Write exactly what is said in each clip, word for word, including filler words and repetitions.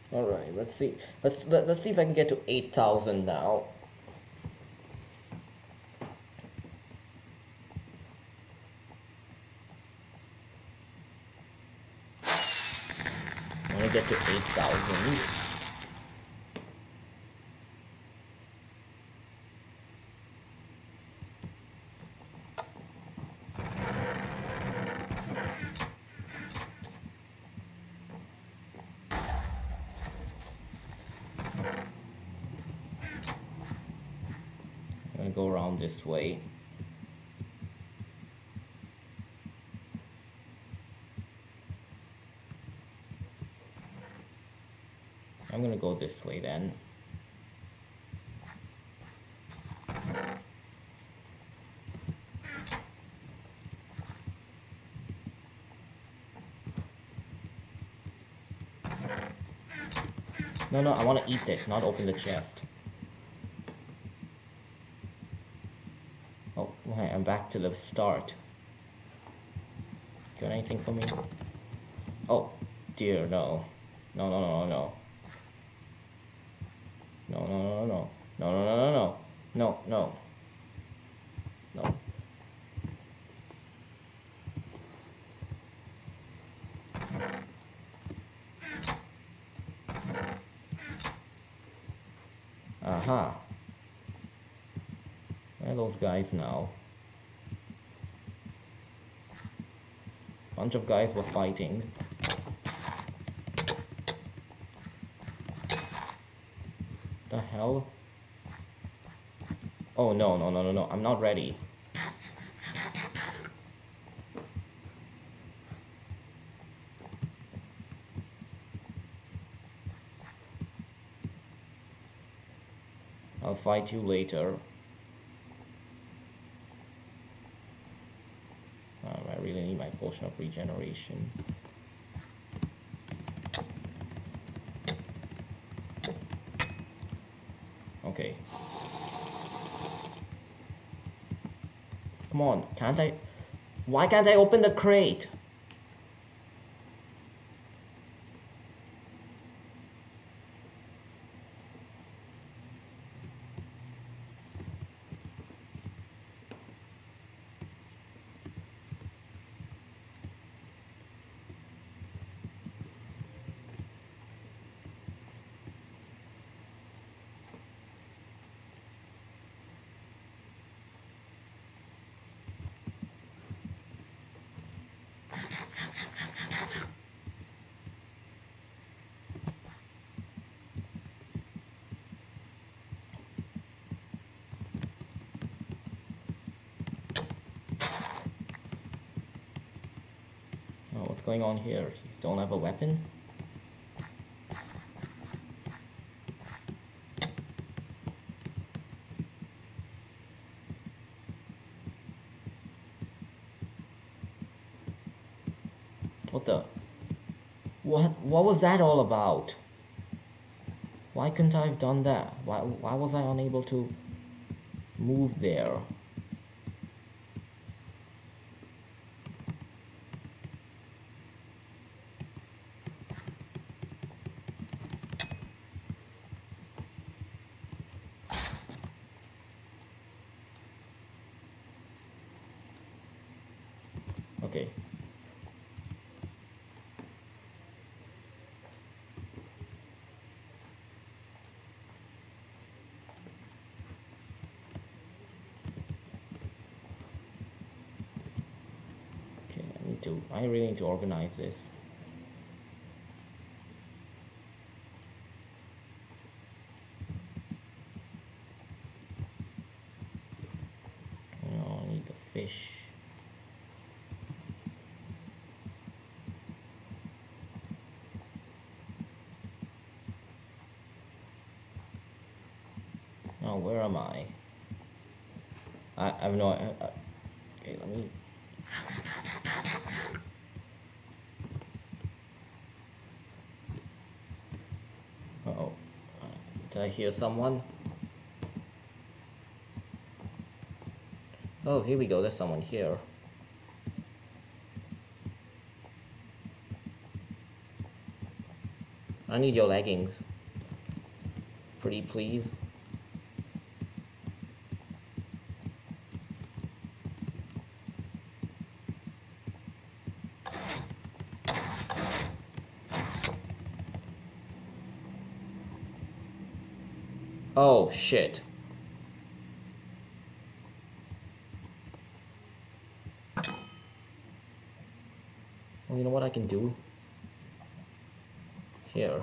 All right, let's see. Let's let, let's see if I can get to eight thousand now. I want to get to eight thousand. I'm gonna go around this way. I'm gonna go this way then. No, no, I want to eat it, not open the chest. Oh, okay, I'm back to the start. Got anything for me? Oh, dear, no. No, no, no, no, no. No, no, no, no. No, no, no, no, no. No, no. No. Aha. Where are those guys now? Bunch of guys were fighting. The hell? Oh no, no, no, no, no. I'm not ready. I'll fight you later. Um, I really need my potion of regeneration. Okay. Come on, can't I? Why can't I open the crate? Oh, what's going on here? You don't have a weapon? What the? What? What was that all about? Why couldn't I have done that? Why, why was I unable to move there? Okay. Okay, I need to, I really need to organize this. Oh, I need the fish. Oh, where am I? I, I have no. I, I, okay, let me. Uh oh. Uh, did I hear someone? Oh, here we go. There's someone here. I need your leggings. Pretty please. Oh shit. Well, you know what I can do? Here.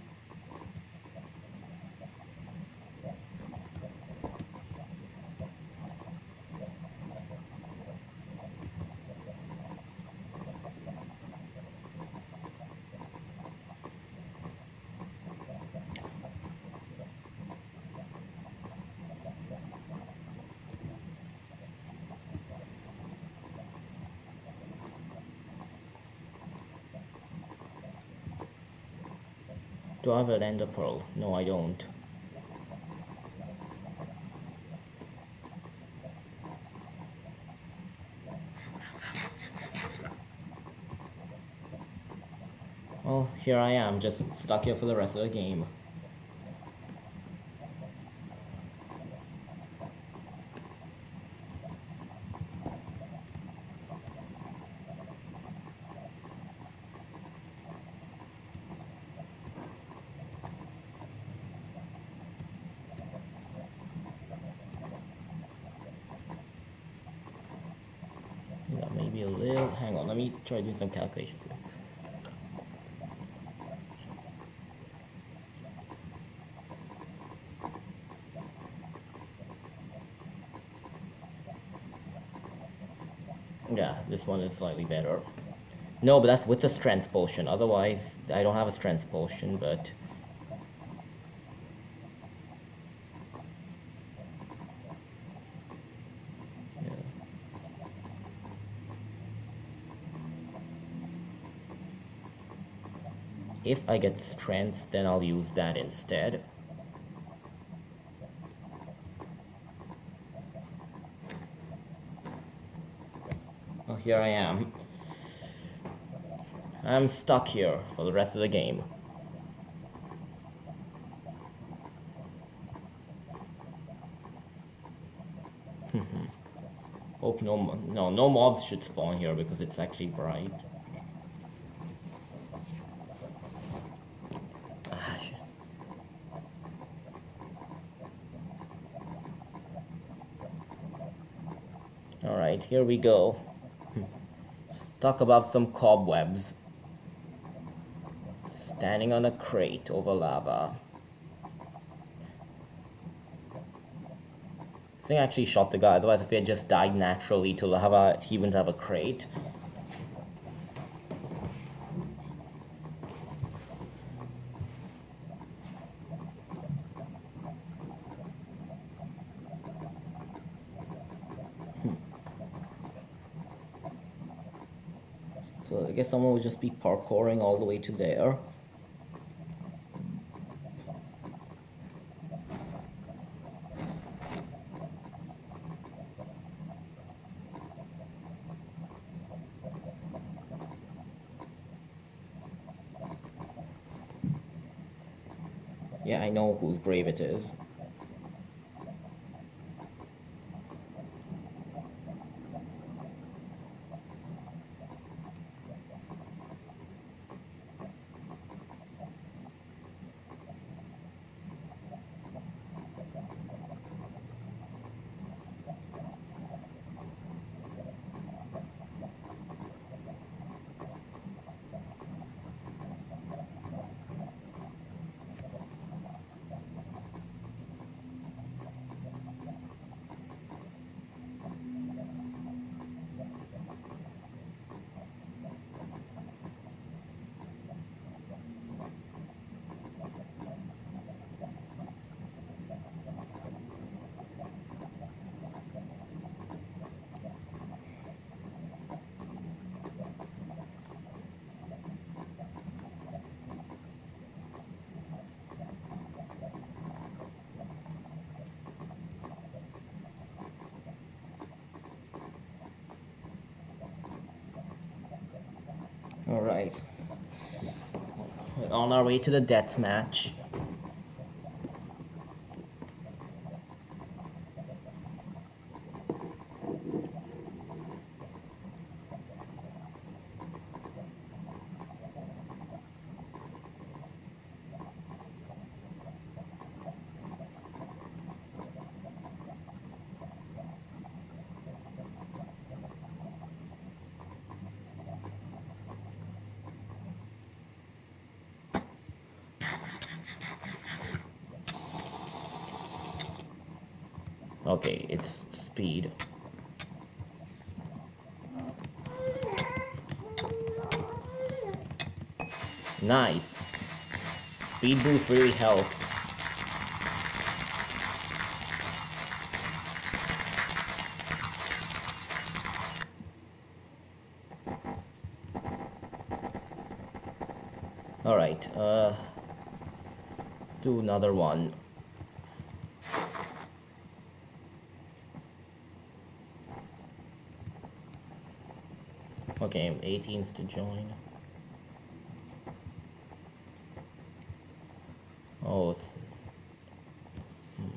Do I have an ender pearl? No, I don't. Well, here I am, just stuck here for the rest of the game. Yeah, maybe a little. Hang on, let me try doing some calculations. Yeah, this one is slightly better. No, but that's with a strength potion. Otherwise, I don't have a strength potion, but... Yeah. If I get strength, then I'll use that instead. Oh, here I am. I'm stuck here for the rest of the game. Hope no, no, no mobs should spawn here because it's actually bright. Ah, shit. Alright, here we go. Stuck above some cobwebs. Standing on a crate over lava. I think I actually shot the guy, otherwise if he had just died naturally to lava, he wouldn't have a crate. Hmm. So I guess someone would just be parkouring all the way to there. Yeah, I know whose grave it is. Alright. We're on our way to the death match. Okay, it's speed. Nice. Speed boost really helped. Alright, uh, let's do another one. Okay, eighteens to join. Oh, hmm.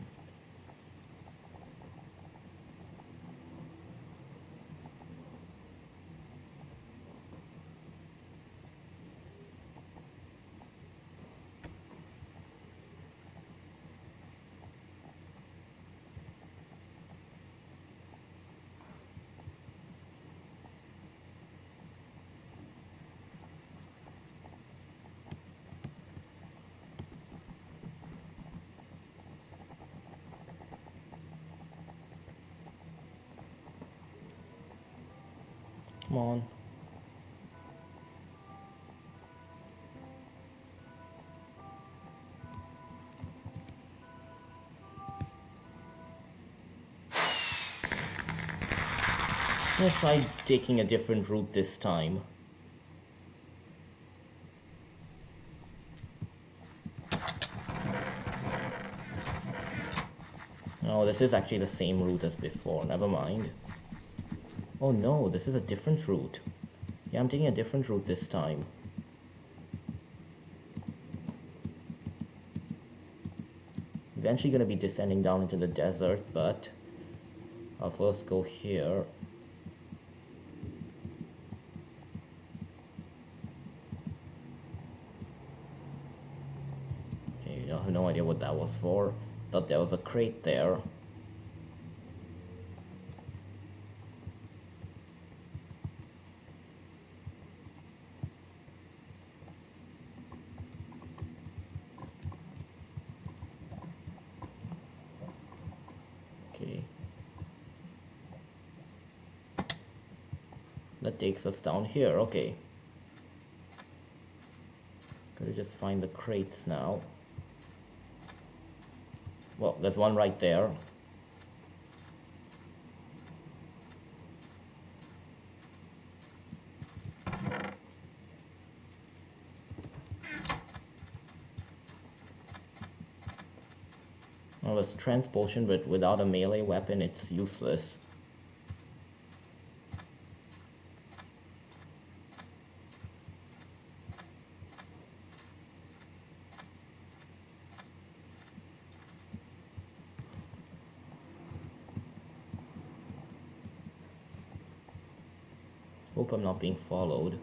Come on. I'm gonna try taking a different route this time. No, this is actually the same route as before, never mind. Oh no, this is a different route. Yeah, I'm taking a different route this time. Eventually gonna be descending down into the desert, but I'll first go here. Okay, I have no idea what that was for. Thought there was a crate there. Okay. That takes us down here, okay. Gotta just find the crates now. Well, there's one right there. Well, it's strength potion, but without a melee weapon, it's useless. Hope I'm not being followed.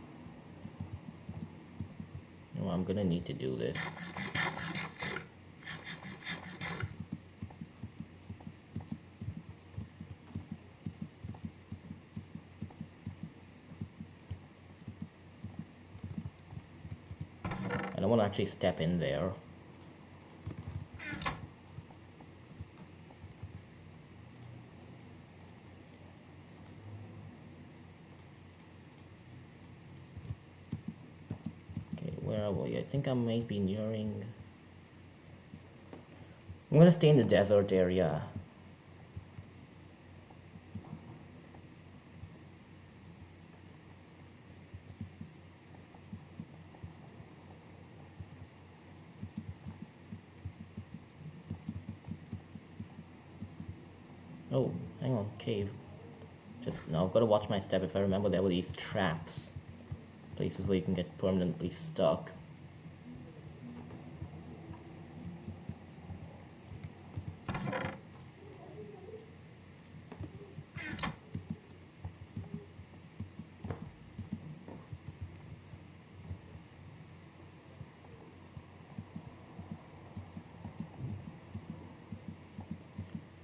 No, I'm gonna need to do this. I don't want to actually step in there. Where are we? I think I might be nearing... I'm gonna stay in the desert area. Oh, hang on, cave. Just now, I've got to watch my step. If I remember, there were these traps. Places where you can get permanently stuck.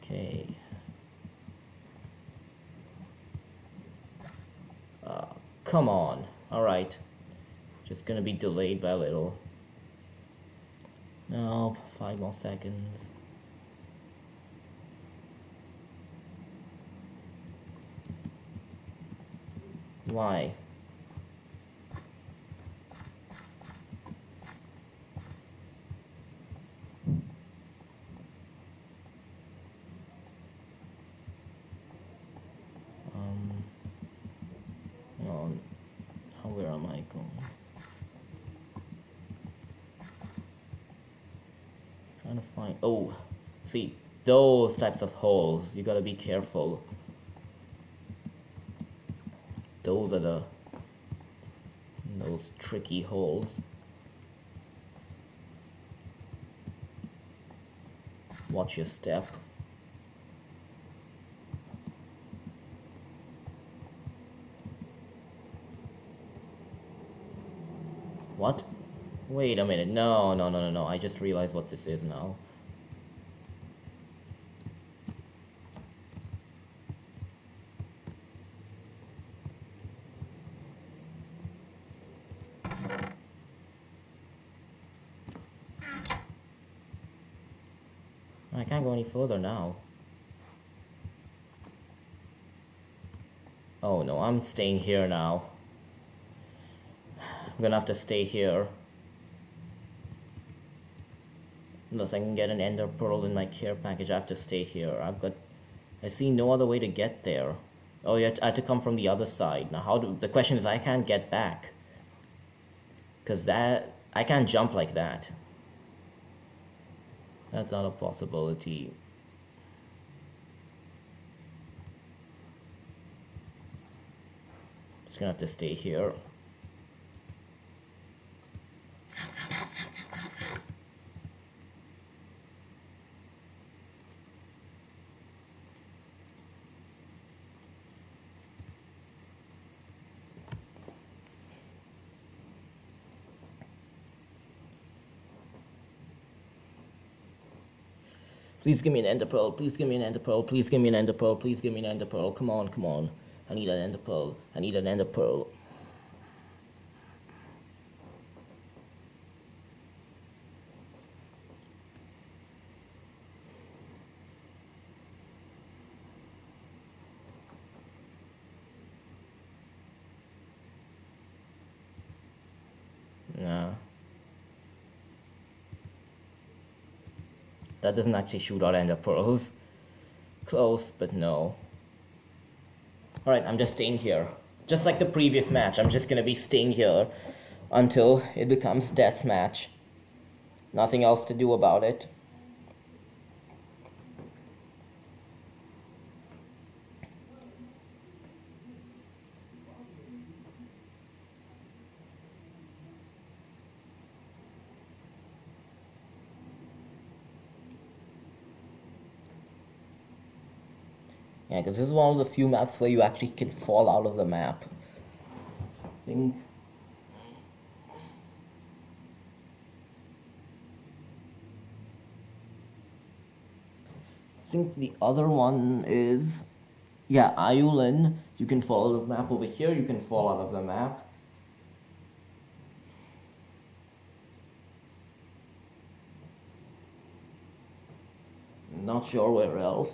Okay. Uh, come on. Alright. Just gonna be delayed by a little. No, five more seconds. Why? Um, no, now where am I going? Trying to find, oh, see, those types of holes, you gotta be careful. Those are the, those tricky holes. Watch your step. What? Wait a minute. No, no, no, no, no. I just realized what this is now. I can't go any further now. Oh no, I'm staying here now. I'm gonna have to stay here. Unless I can get an ender pearl in my care package, I have to stay here. I've got... I see no other way to get there. Oh, yeah, I had to come from the other side. Now, how do... The question is, I can't get back. Because that... I can't jump like that. That's not a possibility. Just gonna have to stay here. Please give me an ender pearl, please give me an ender pearl, please give me an ender pearl, please give me an ender pearl. Come on, come on. I need an ender pearl. I need an ender pearl. Nah. That doesn't actually shoot out ender pearls. Close, but no. Alright, I'm just staying here. Just like the previous match, I'm just gonna be staying here until it becomes deathmatch. Nothing else to do about it. Yeah, because this is one of the few maps where you actually can fall out of the map. I think... I think the other one is... Yeah, Ayulin. You can fall out of the map over here, you can fall out of the map. Not sure where else.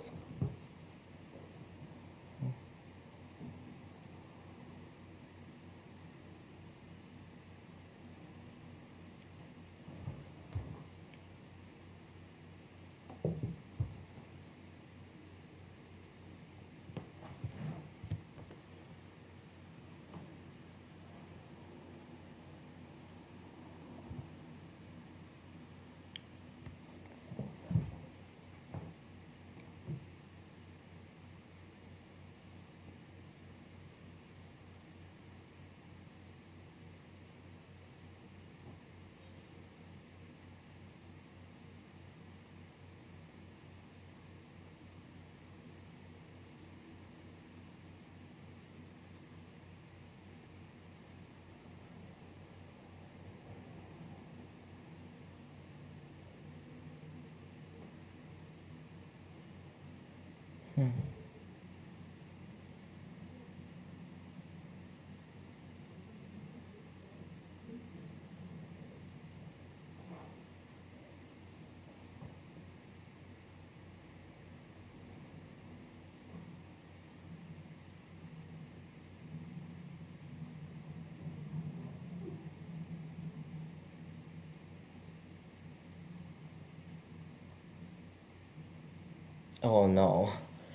Oh no.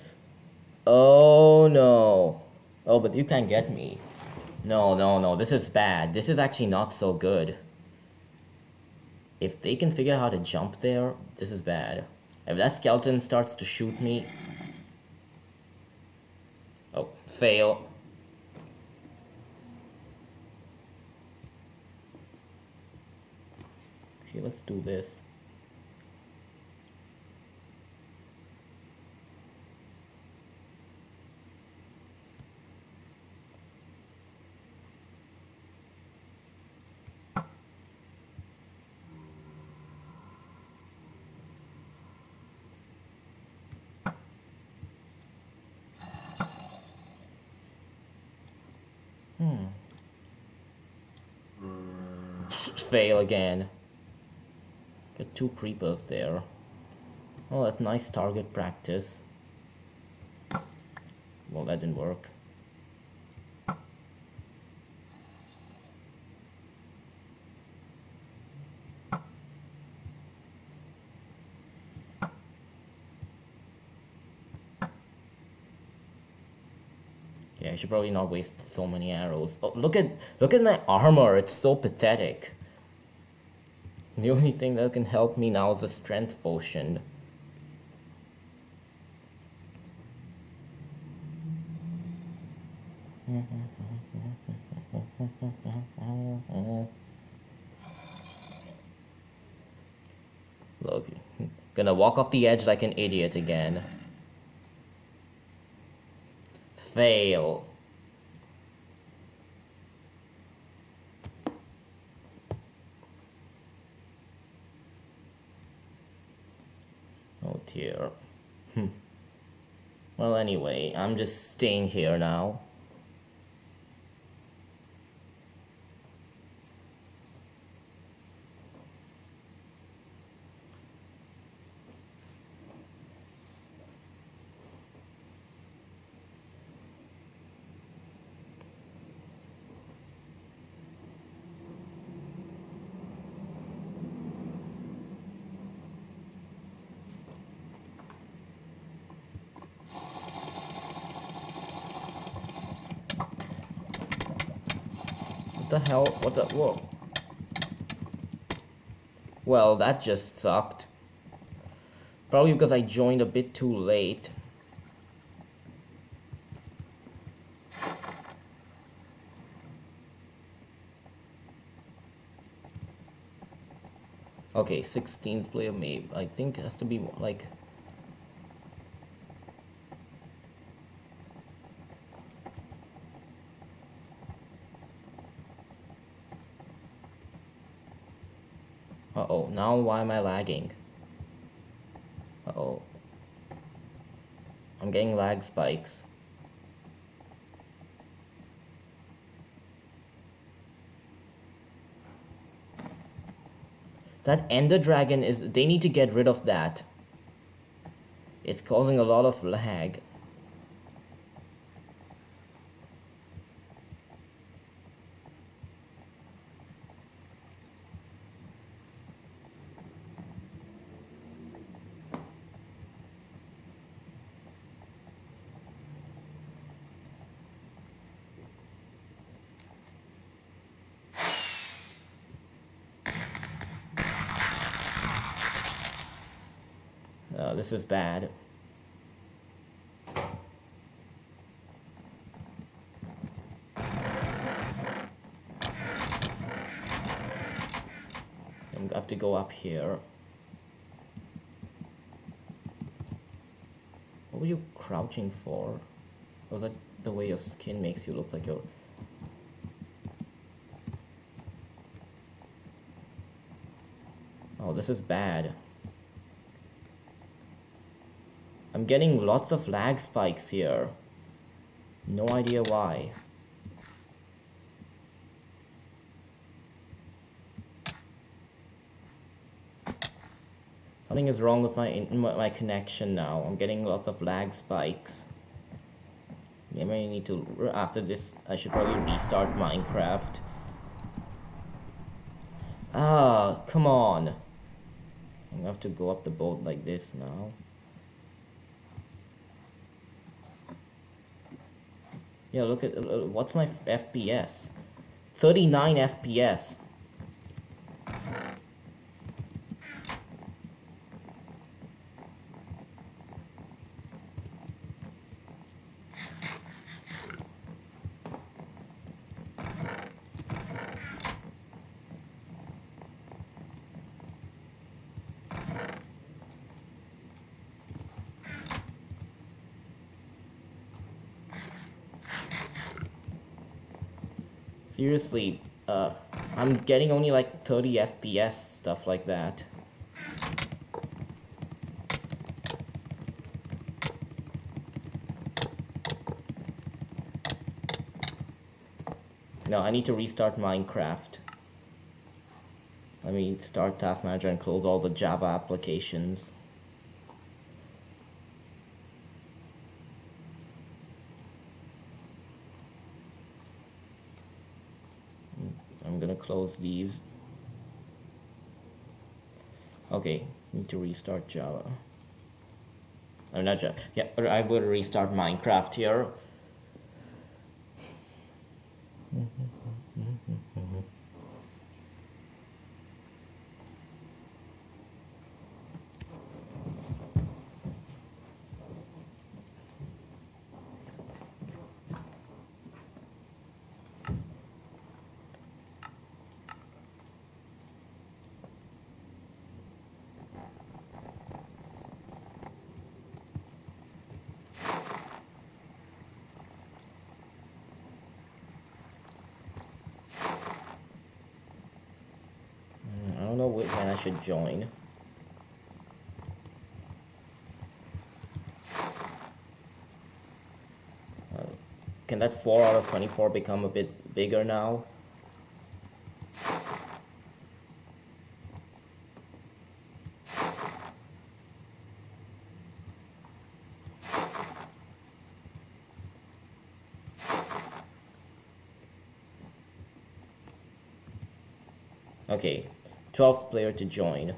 Oh no. Oh, but you can't get me. No, no, no. This is bad. This is actually not so good. If they can figure out how to jump there, this is bad. If that skeleton starts to shoot me... Oh, fail. Okay, let's do this. Hmm. Fail again. Get two creepers there. Oh, that's nice target practice. Well, that didn't work. Yeah, I should probably not waste so many arrows. Oh, look at look at my armor. It's so pathetic. The only thing that can help me now is a strength potion. Look, gonna walk off the edge like an idiot again. Fail. Oh dear. Hmm. Well, anyway, I'm just staying here now. What the hell? What the? Whoa. Well, that just sucked. Probably because I joined a bit too late. Okay, sixteenth player maybe. I think it has to be like... Uh-oh, now why am I lagging? Uh-oh. I'm getting lag spikes. That Ender Dragon is... They need to get rid of that. It's causing a lot of lag. Uh, this is bad. I'm gonna have to go up here. What were you crouching for? Was that the way your skin makes you look like you're... Oh, this is bad. I'm I'm getting lots of lag spikes here. No idea why. Something is wrong with my, in, my connection now. I'm getting lots of lag spikes. Maybe I need to, after this, I should probably restart Minecraft. Ah, come on. I have to go up the boat like this now. Yeah, look at, uh, what's my F P S? thirty-nine F P S. Seriously, uh, I'm getting only like thirty F P S, stuff like that. No, I need to restart Minecraft. Let me start Task Manager and close all the Java applications. I'm gonna close these. Okay, need to restart Java. I'm not Java. Yeah, I will restart Minecraft here. I don't know when I should join. Uh, can that four out of twenty-four become a bit bigger now? Okay, twelfth player to join.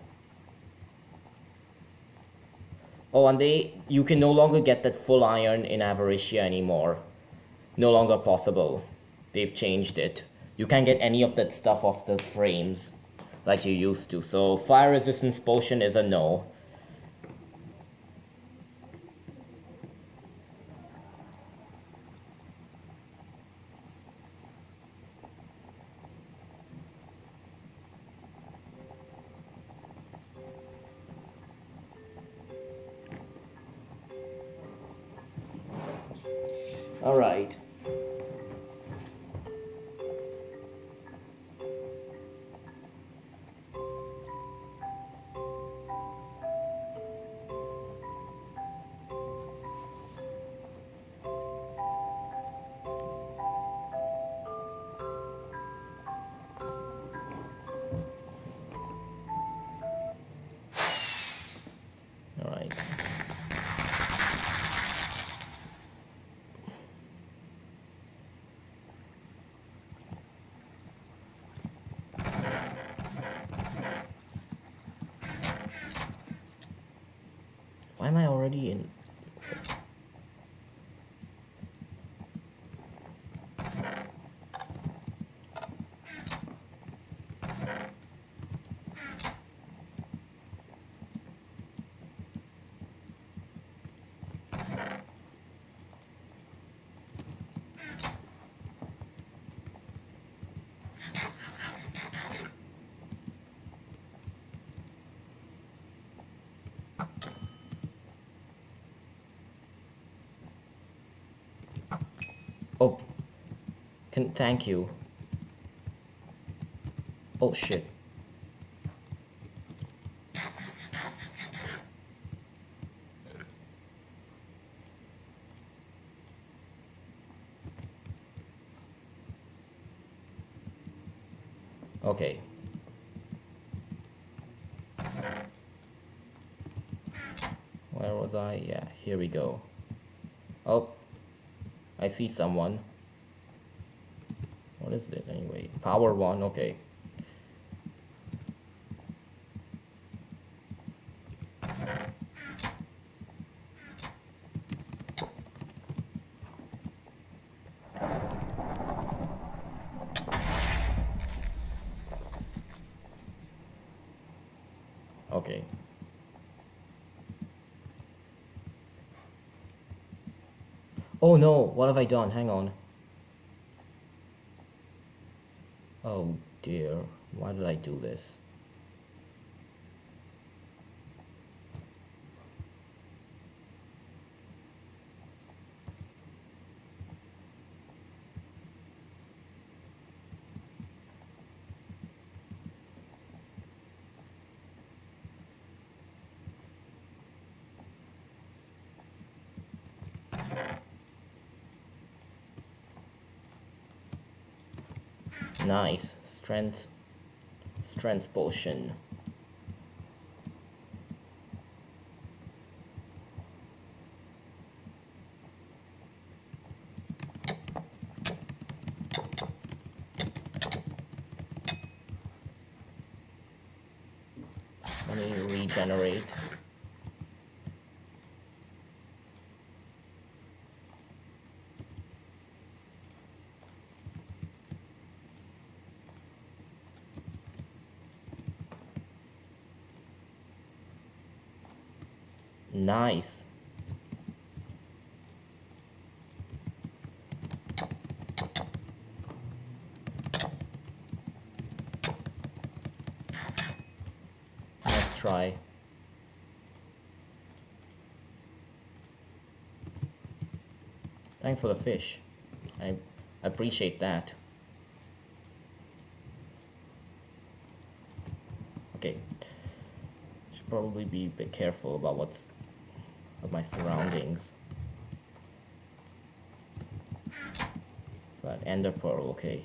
Oh, and they, you can no longer get that full iron in Avaricia anymore. No longer possible. They've changed it. You can't get any of that stuff off the frames like you used to. So fire resistance potion is a no. All right. All right. Why am I already in? Oh, can, thank you. Oh shit. Okay. Where was I? Yeah, here we go. Oh, I see someone. What is this anyway? Power one, okay. Okay. Oh no, what have I done? Hang on. Oh dear, why did I do this? Nice. Strength. Strength potion. Let me regenerate. Nice. Let's try. Thanks for the fish. I appreciate that. Okay. Should probably be a bit careful about what's of my surroundings. That ender pearl, okay.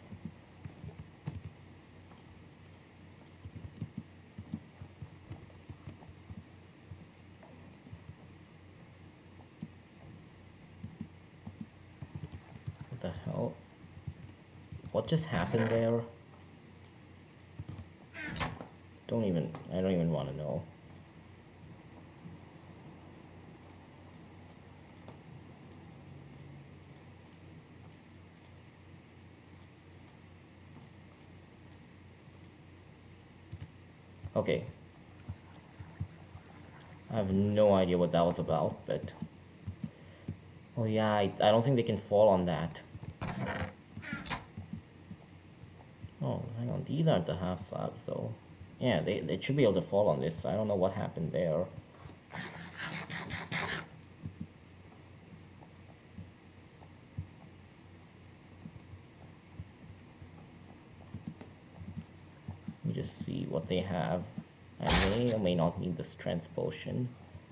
What the hell? What just happened there? Don't even, I don't even want to know. Okay. I have no idea what that was about, but... Oh yeah, I, I don't think they can fall on that. Oh, hang on, these aren't the half slabs though. Yeah, they, they should be able to fall on this. I don't know what happened there. Let me just see what they have. I may or may not need the strength potion.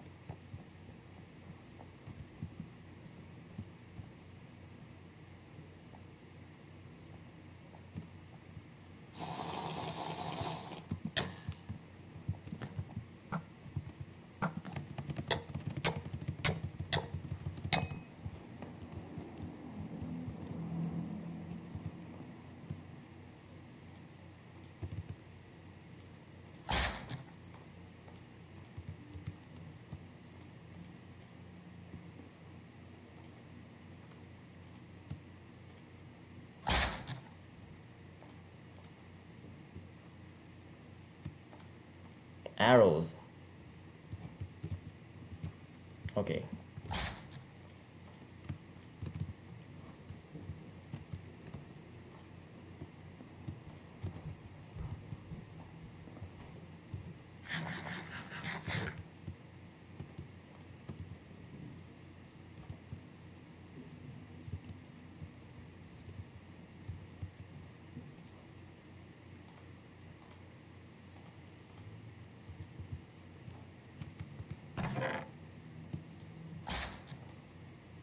Arrows. Okay.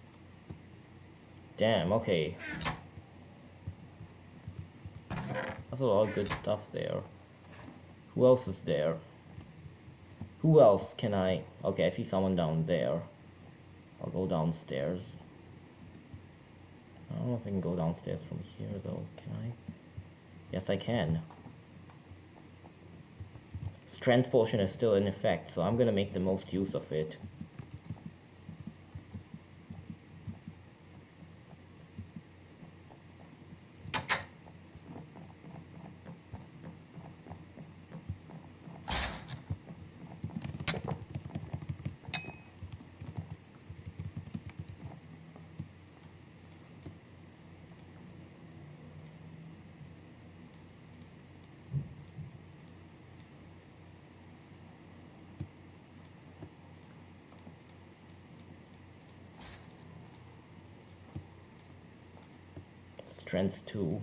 Damn, okay. There's a lot of good stuff there. Who else is there? Who else can I... Okay, I see someone down there. I'll go downstairs. I don't know if I can go downstairs from here though, can I? Yes, I can. Strength potion is still in effect, so I'm gonna make the most use of it. Strength two.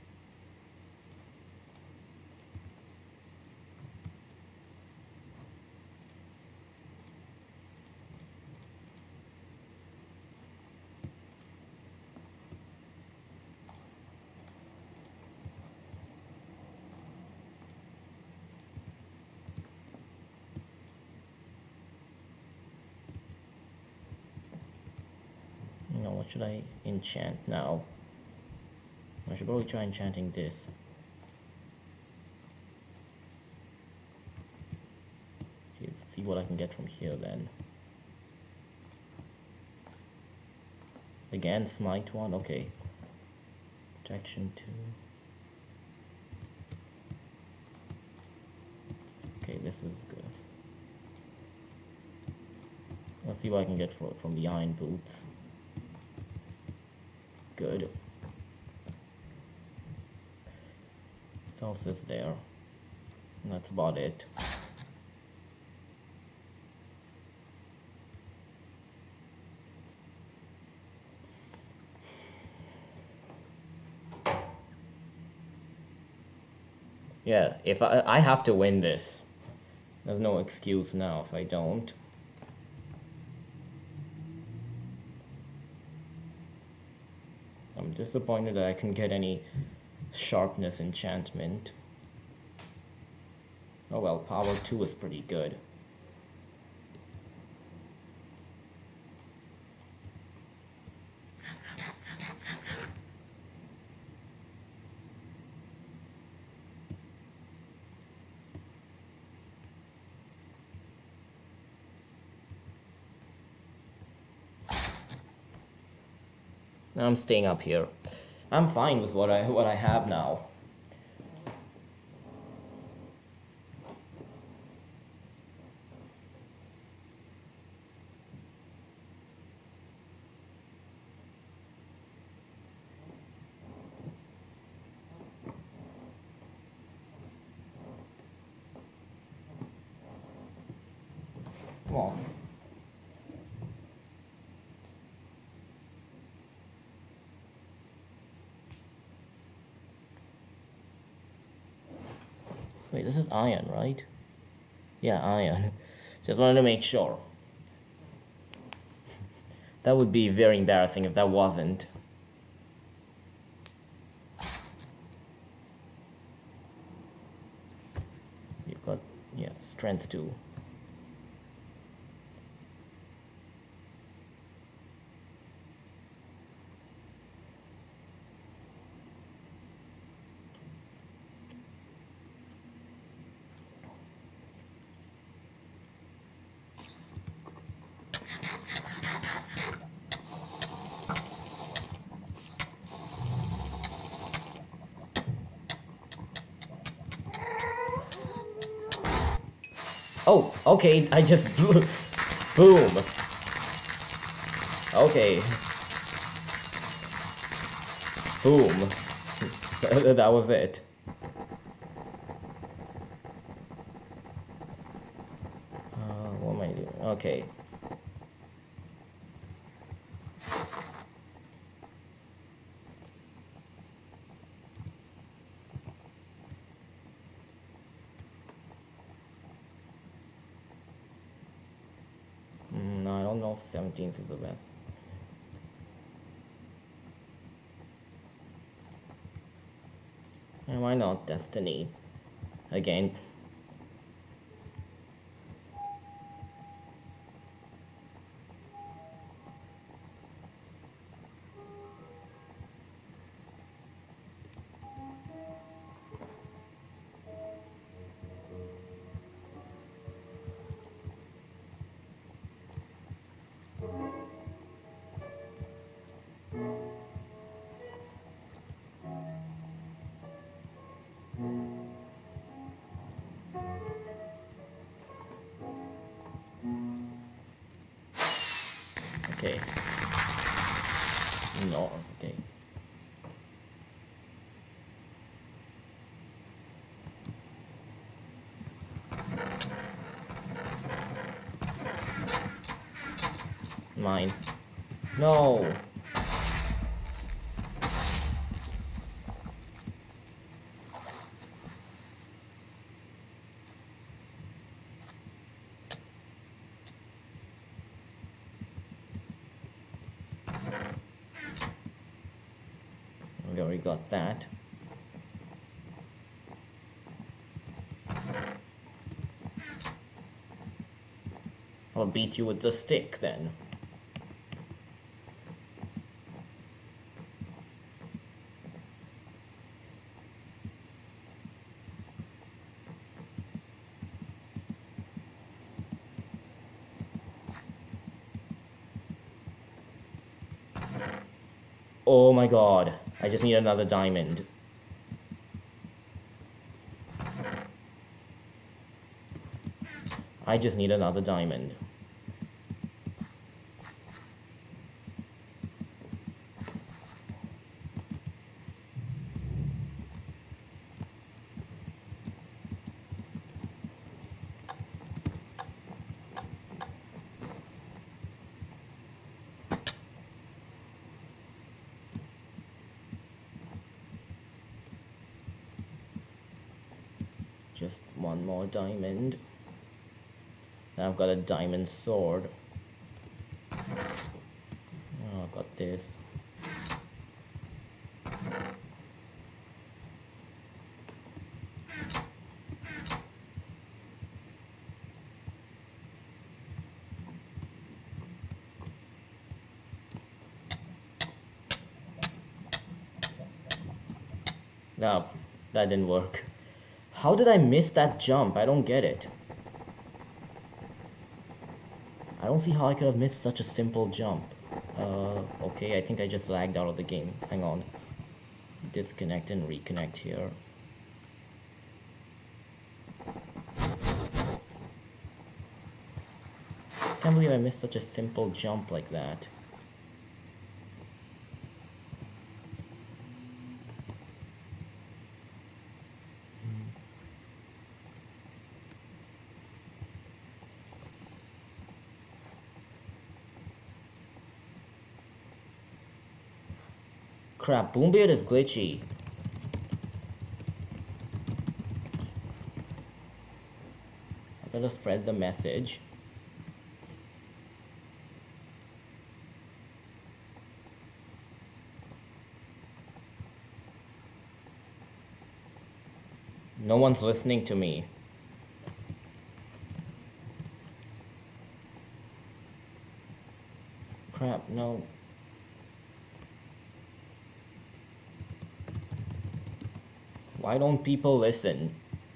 You know, what should I enchant now? I should probably try enchanting this. Okay, let's see what I can get from here then. Again, smite one, okay. Protection two. Okay, this is good. Let's see what I can get from, from the iron boots. Good. What else is there? And that's about it. Yeah, if I, I have to win this. There's no excuse now if I don't. I'm disappointed that I couldn't get any sharpness enchantment. Oh well, power two is pretty good. I'm staying up here. I'm fine with what I what I have now. Come on. Wait, this is iron, right? Yeah, iron. Just wanted to make sure. That would be very embarrassing if that wasn't. You've got, yeah, strength two. Oh, okay, I just blew. Boom. Okay. Boom. That was it. Uh, what am I doing? Okay. seventeenth is the best. Yeah, Why not Destiny? Again. Okay. No, it's okay. Mine. No! We already got that. I'll beat you with the stick then. Oh my god, I just need another diamond. I just need another diamond. Just one more diamond. Now I've got a diamond sword. Oh, I've got this. No, that didn't work. How did I miss that jump? I don't get it. I don't see how I could have missed such a simple jump. Uh, okay, I think I just lagged out of the game. Hang on. Disconnect and reconnect here. Can't believe I missed such a simple jump like that. Crap, Boombeard is glitchy. I better spread the message. No one's listening to me. Crap, no. Why don't people listen?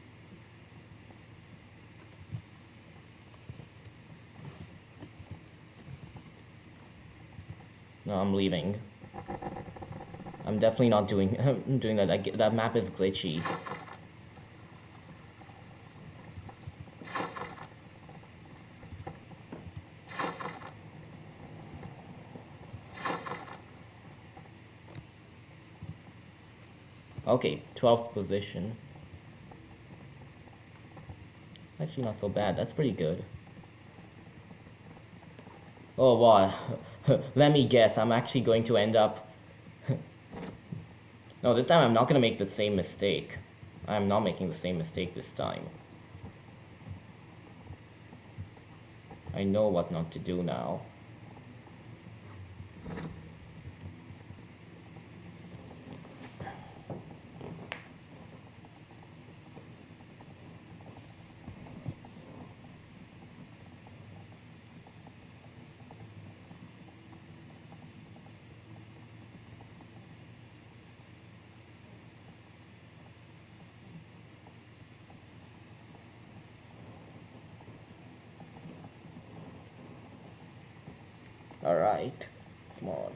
No, I'm leaving. I'm definitely not doing doing that. That that map is glitchy. Okay, twelfth position. Actually not so bad, that's pretty good. Oh wow, let me guess, I'm actually going to end up... No, this time I'm not going to make the same mistake. I'm not making the same mistake this time. I know what not to do now. Alright. Come on.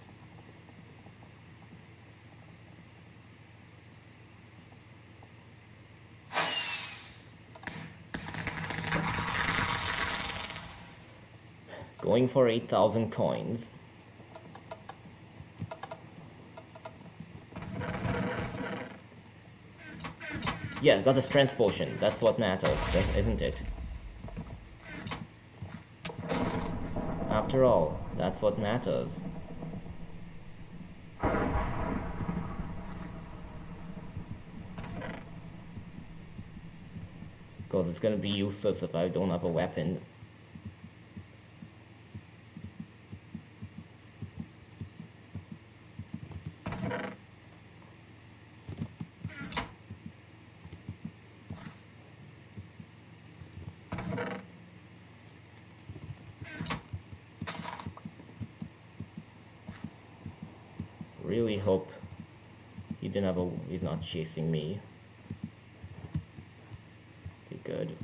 Going for eight thousand coins. Yeah, got a strength potion. That's what matters, isn't it? After all, that's what matters. Because it's gonna be useless if I don't have a weapon. Really hope he didn't have a. He's not chasing me. Be good.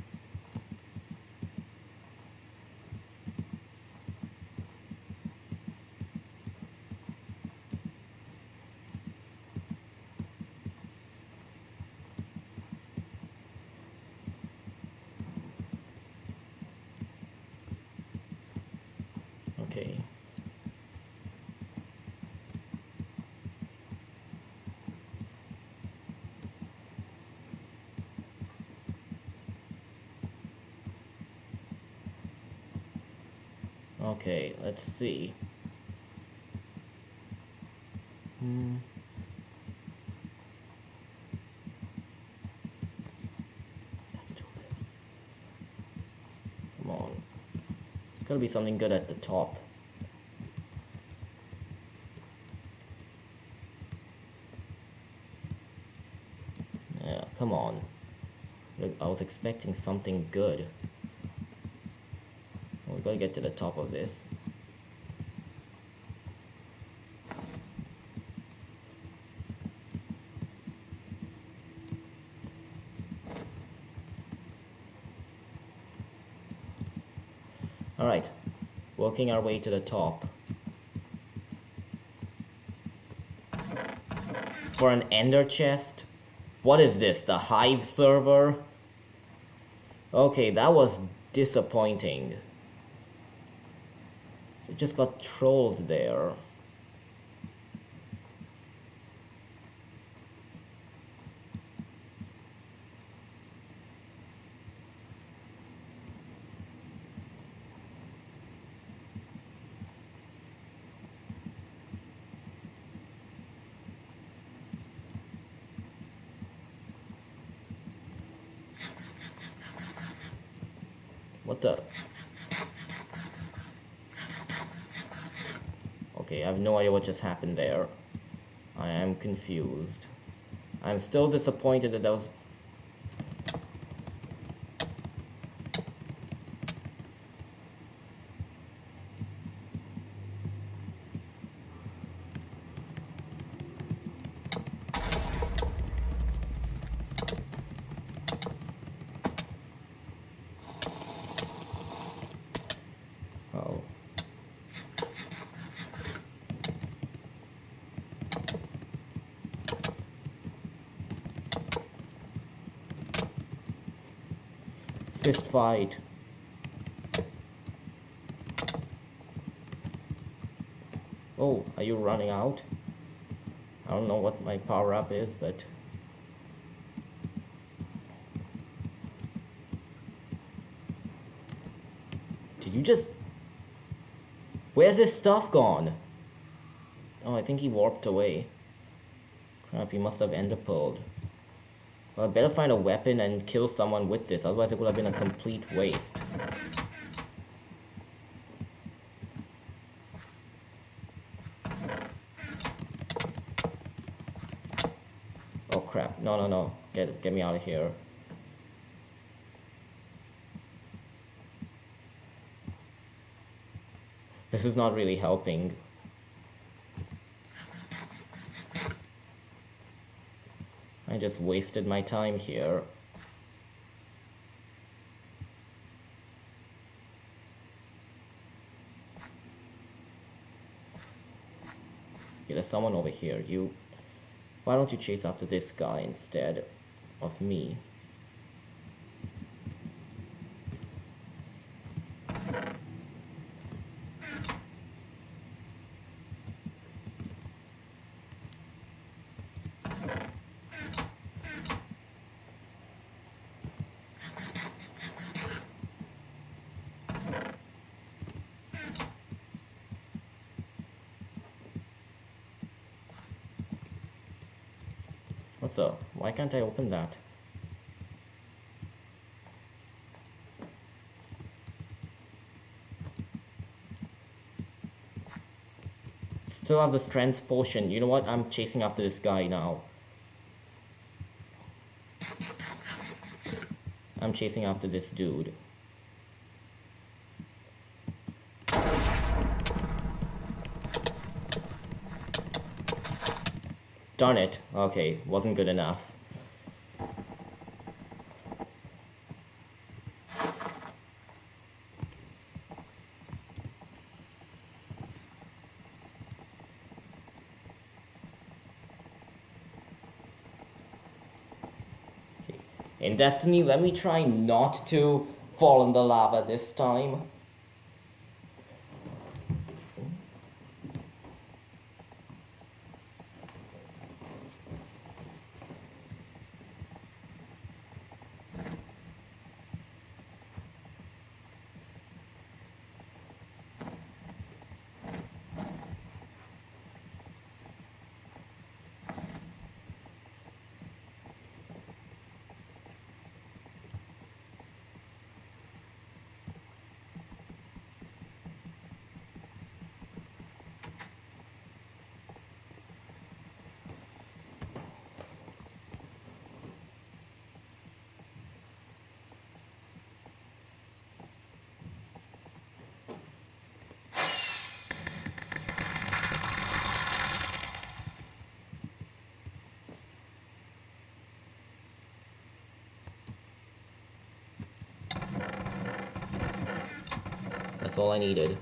Okay. Okay, let's see. Hmm. Let's do this. Come on. It's gotta be something good at the top. Yeah, come on. I was expecting something good. We gotta get to the top of this. Alright, working our way to the top. For an ender chest? What is this, the Hive server? Okay, that was disappointing. It just got trolled there. What the? Okay, I have no idea what just happened there. I am confused. I'm still disappointed that that was... Oh. Fist fight. Oh, are you running out? I don't know what my power up is, but... Did you just... Where's his stuff gone? Oh, I think he warped away. Crap, he must have ender pearled. Well, I better find a weapon and kill someone with this, otherwise it would have been a complete waste. Oh crap, no no no, get, get me out of here. This is not really helping. I just wasted my time here. Okay, there's someone over here. You... Why don't you chase after this guy instead of me? What the? Why can't I open that? Still have the strength potion. You know what? I'm chasing after this guy now. I'm chasing after this dude. Darn it. Okay, wasn't good enough. Okay. In Destiny, let me try not to fall in the lava this time. That's all I needed.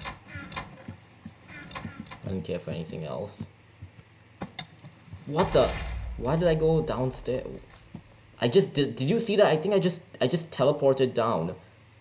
I didn't care for anything else. What the? Why did I go downstairs? I just did. Did you see that? I think I just I just teleported down.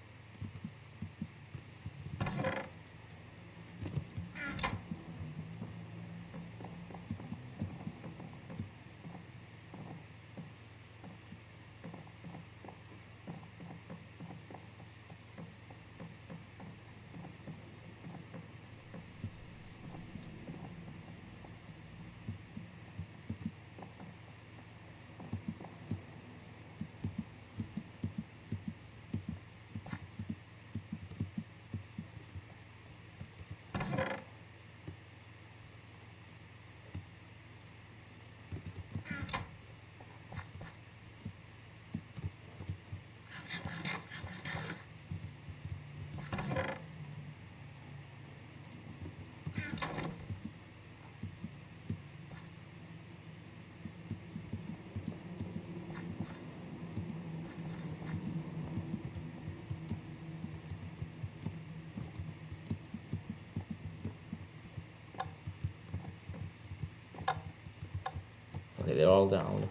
Okay, they're all down.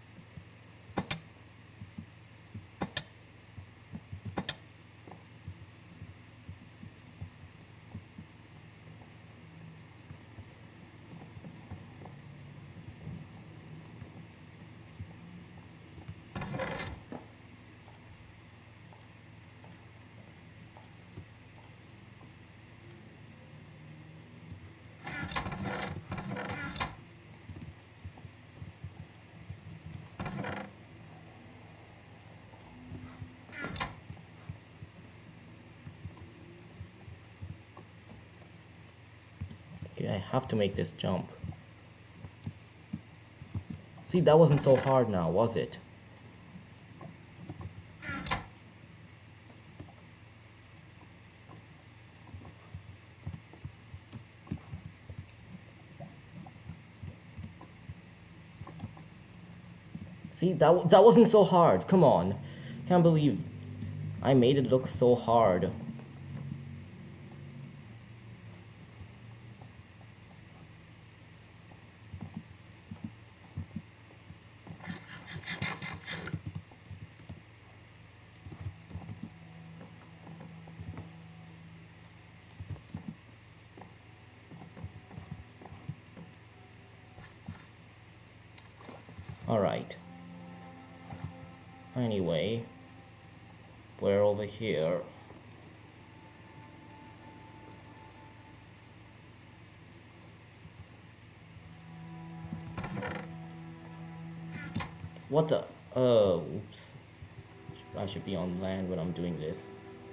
Okay, I have to make this jump. See, that wasn't so hard now, was it? See, that, that wasn't so hard. Come on. Can't believe I made it look so hard. Alright. Anyway, we're over here. What the? Oh, oops. I should be on land when I'm doing this.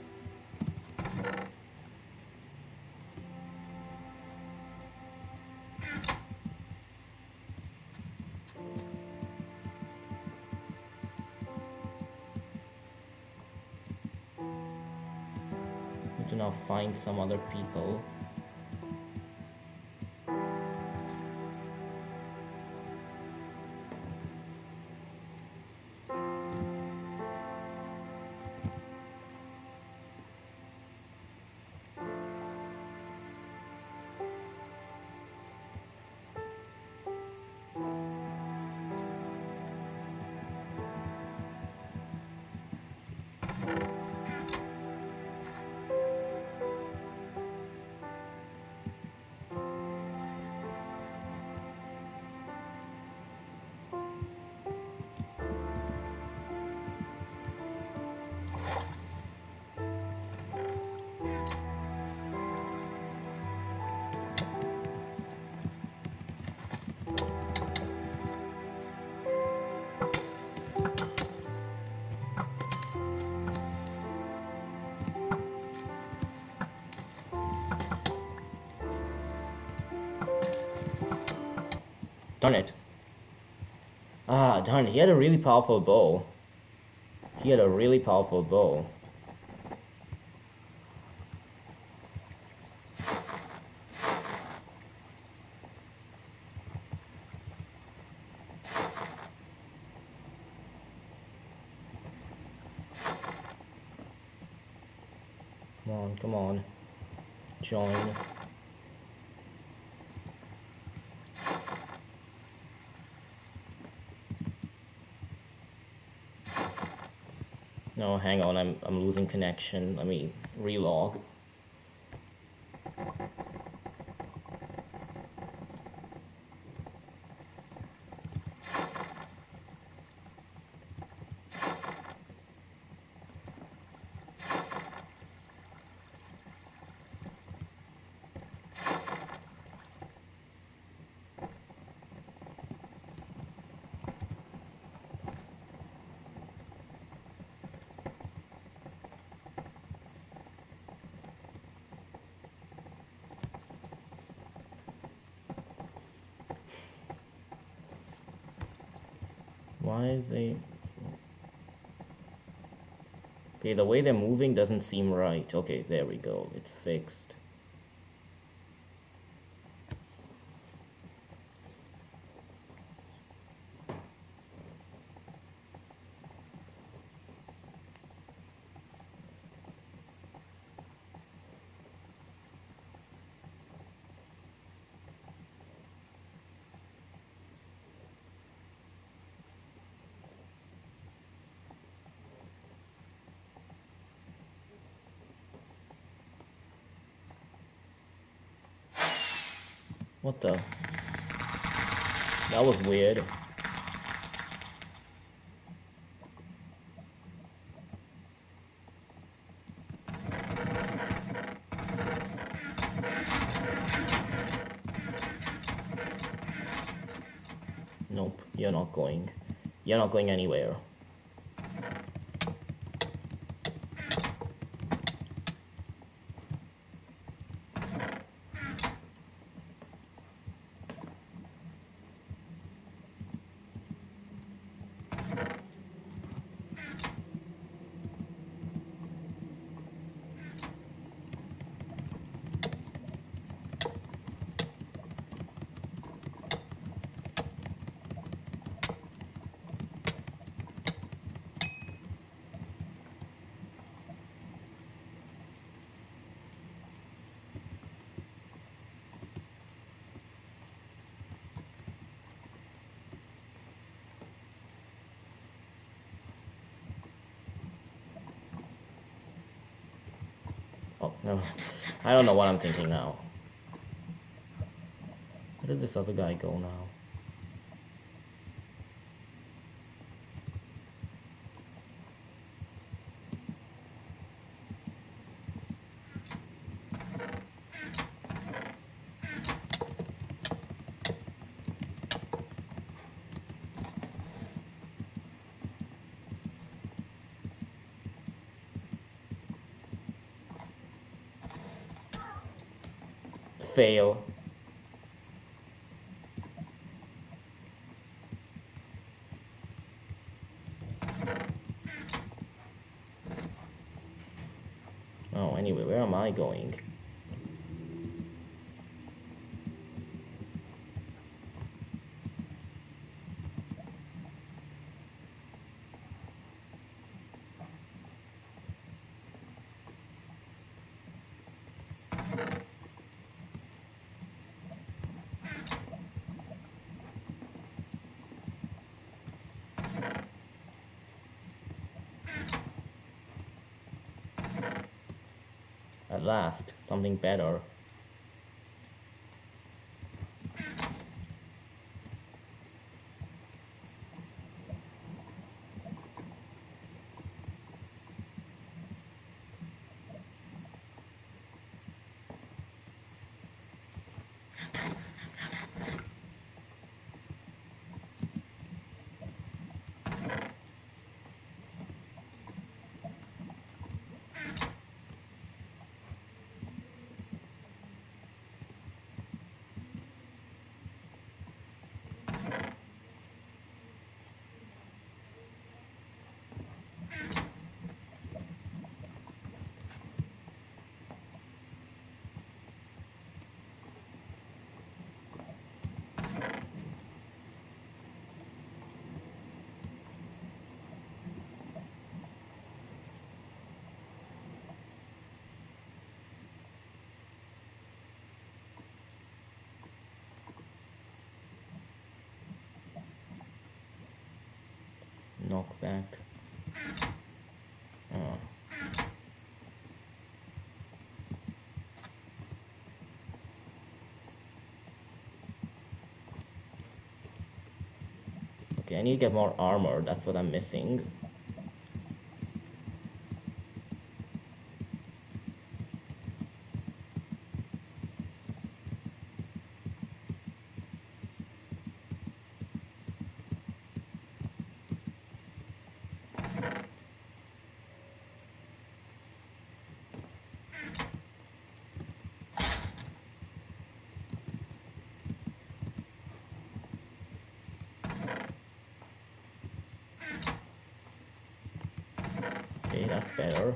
Need to now find some other people. Darn it. Ah, darn it. He had a really powerful bow. He had a really powerful bow. Come on, come on. Join. No, hang on, I'm I'm losing connection. Let me relog. Why is they... Okay, the way they're moving doesn't seem right. Okay, there we go. It's fixed. What the? That was weird. Nope, you're not going. You're not going anywhere. Oh, no. I don't know what I'm thinking now. Where did this other guy go now? fail. Oh, anyway, where am I going? At last, something better. Knock back. Oh. Okay, I need to get more armor. That's what I'm missing. Okay, that's better.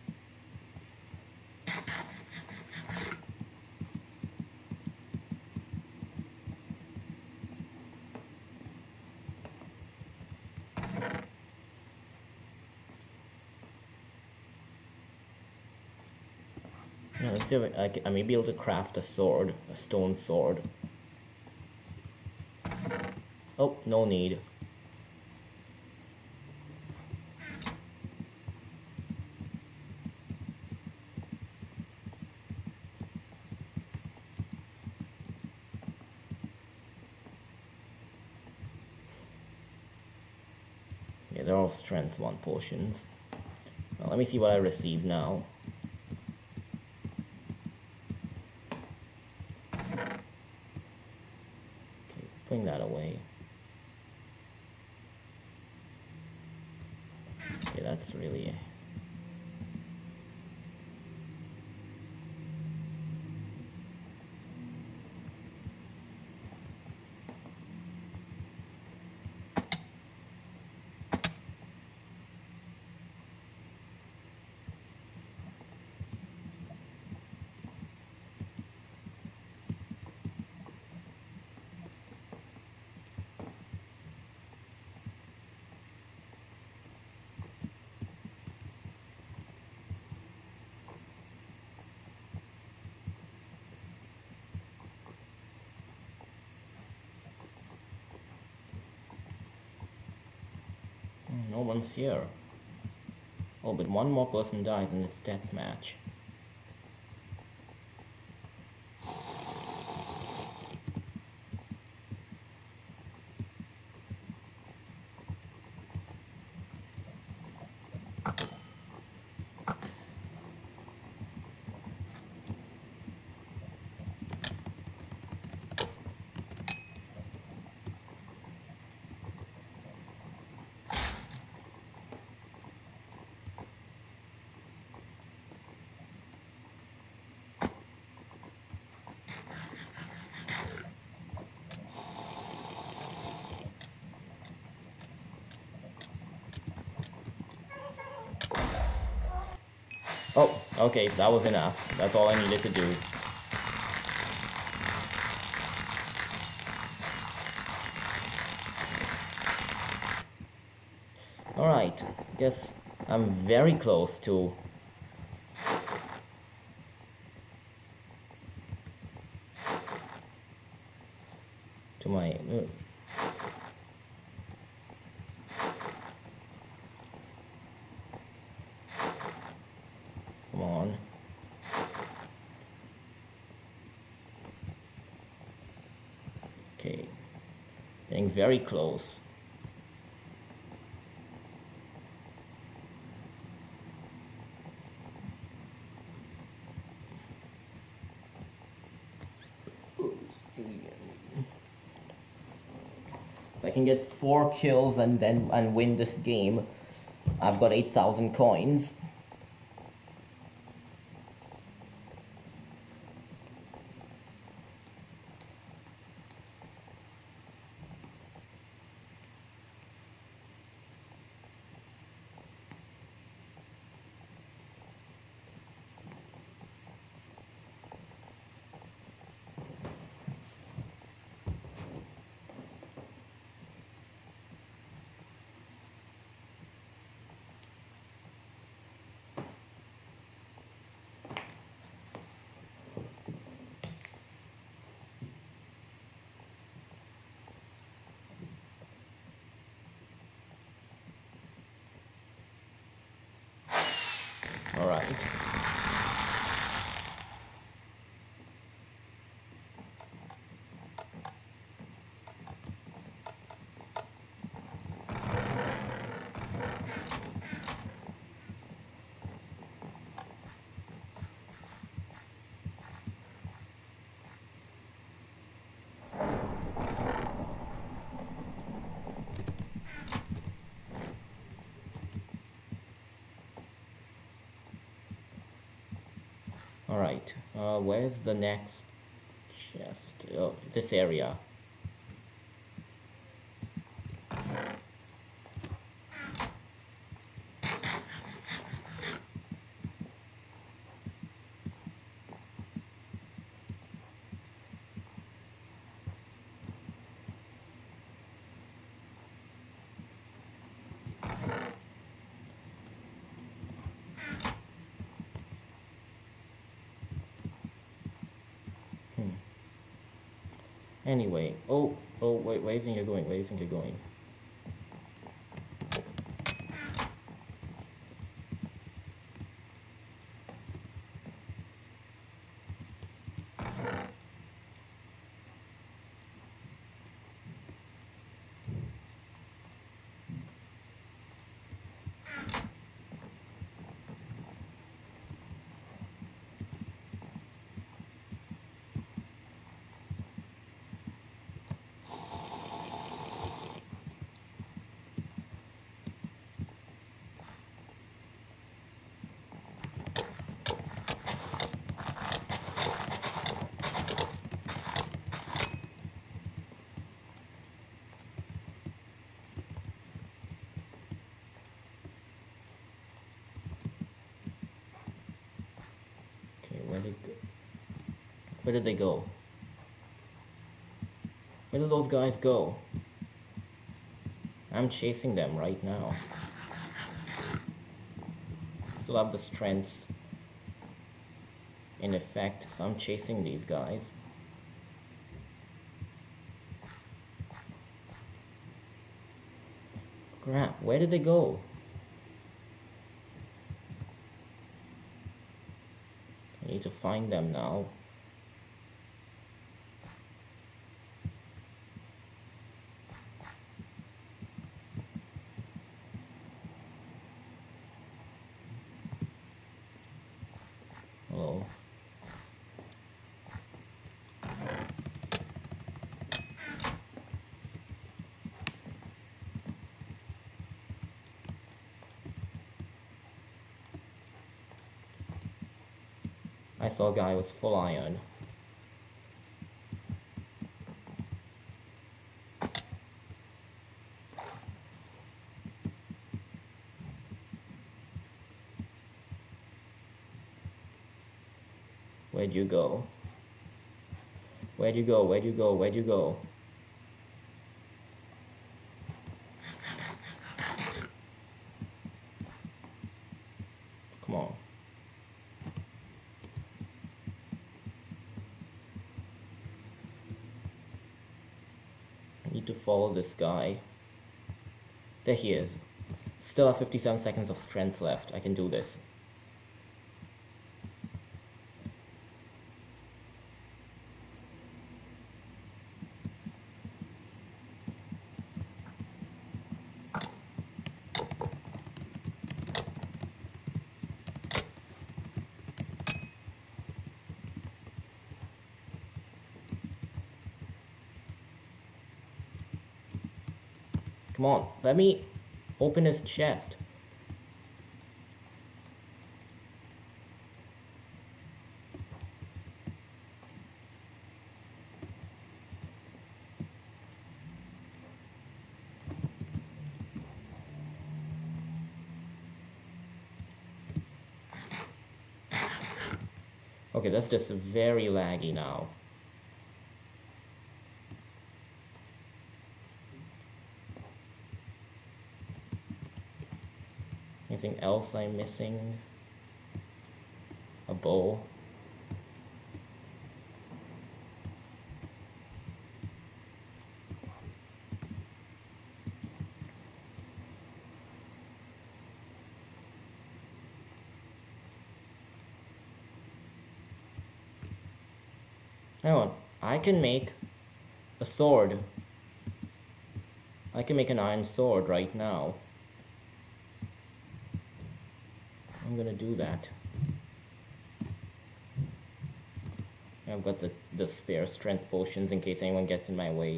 Now, let's see if I, I, I may be able to craft a sword, a stone sword. Oh, no need. Yeah, they're all strength one potions. Well, let me see what I received now. Okay, putting that away. Okay, that's really... No one's here. Oh, but one more person dies in its death match. Oh, okay, that was enough. That's all I needed to do. Alright, guess I'm very close to to my uh, come on. Okay, getting very close. If I can get four kills and then and win this game, I've got eight thousand coins. All right. All right. Uh, where's the next chest? Oh, this area. Anyway, oh, oh, wait, where do you think you're going? Where do you think you're going? Okay, where did go? Where did they go? Where did those guys go? I'm chasing them right now. Still have the strength in effect, so I'm chasing these guys. Crap, where did they go? I need to find them now. Hello. I saw a guy with full iron. Where'd you go? Where'd you go? Where'd you go? Where'd you go? Come on. I need to follow this guy. There he is. Still have fifty-seven seconds of strength left. I can do this. Come on, let me open his chest. Okay, that's just very laggy now. Anything else I'm missing? A bow. Hang on, I can make a sword. I can make an iron sword right now. I'm gonna do that. I've got the, the spare strength potions in case anyone gets in my way.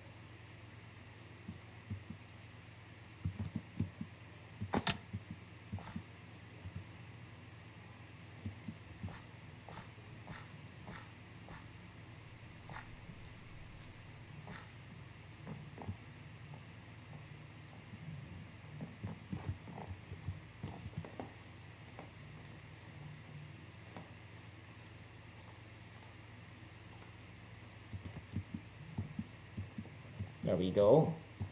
There we go.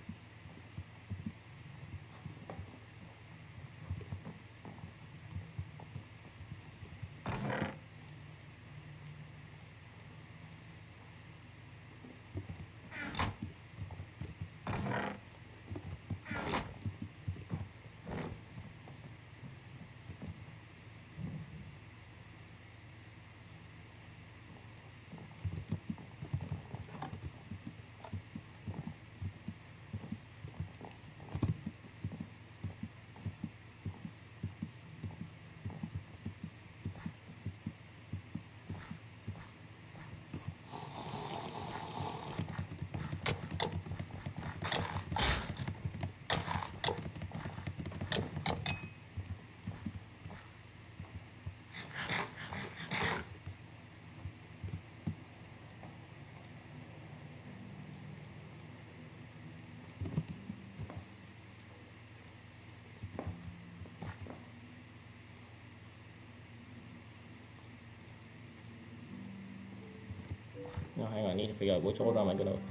No, hang on, I need to figure out which order am I gonna...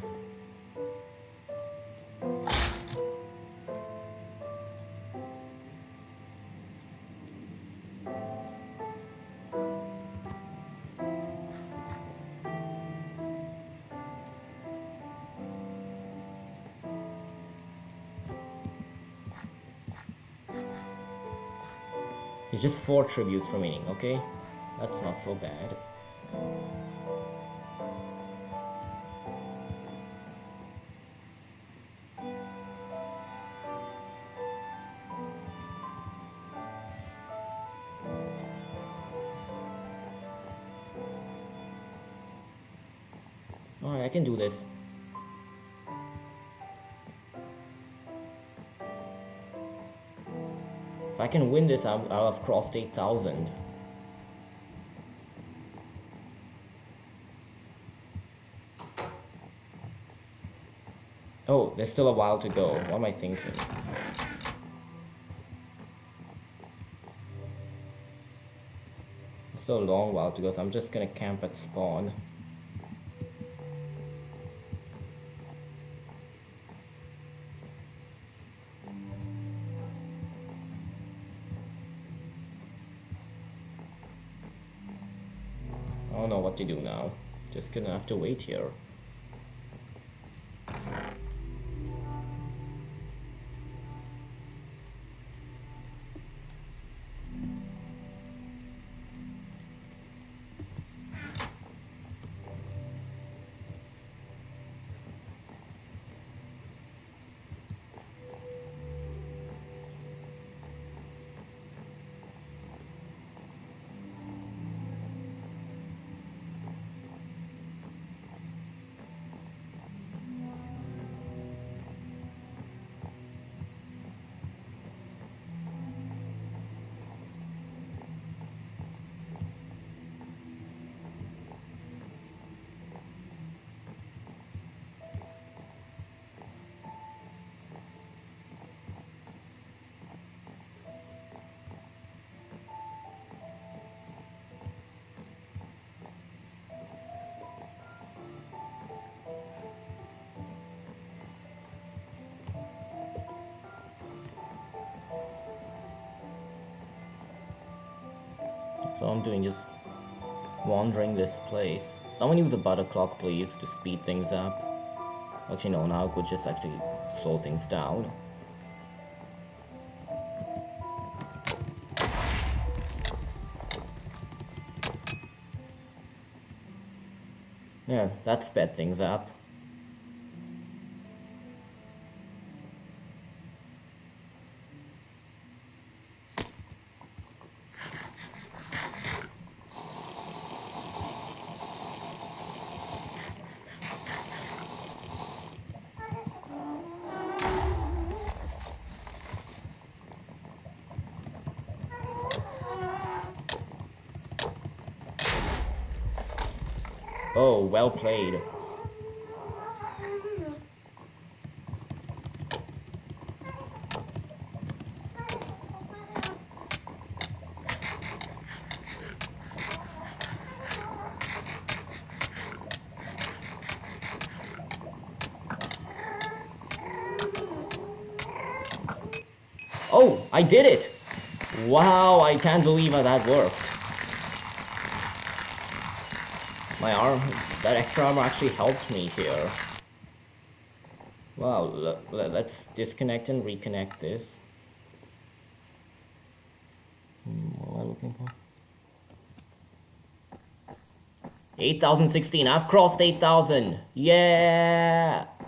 It's just four tributes remaining, okay? That's not so bad. Alright, I can do this. If I can win this, I'll, I'll have crossed eight thousand. Oh, there's still a while to go. What am I thinking? It's so long while to go, so I'm just gonna camp at spawn. I don't know what to do now. Just gonna have to wait here. So I'm doing just wandering this place. Someone use a butter clock, please, to speed things up. Actually, no, now I could just actually slow things down. Yeah, that sped things up. Oh, well played. Oh, I did it! Wow, I can't believe how that worked. My arm, that extra armor actually helped me here. Wow, let's disconnect and reconnect this. What am I looking for? eight thousand sixteen, I've crossed eight thousand! Yeah!